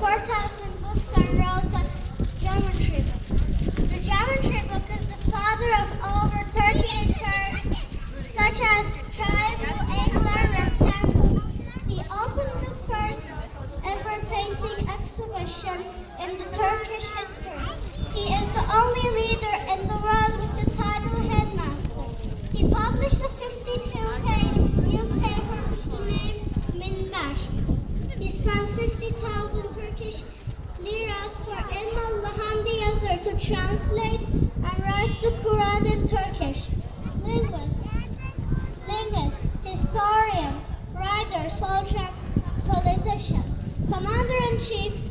4,000 books and wrote a geometry book. The geometry book is the father of over 38 terms, such as triangle, angle, and rectangle. He opened the first ever painting exhibition in the Turkish history. He is the only leader in the world with the title headmaster. He published a 52-page newspaper with the name Minber. He spent 50,000 Turkish liras for Ilm Hamdi Yazır to translate and write the Quran in Turkish. Linguist, historian, writer, soldier, politician, commander-in-chief,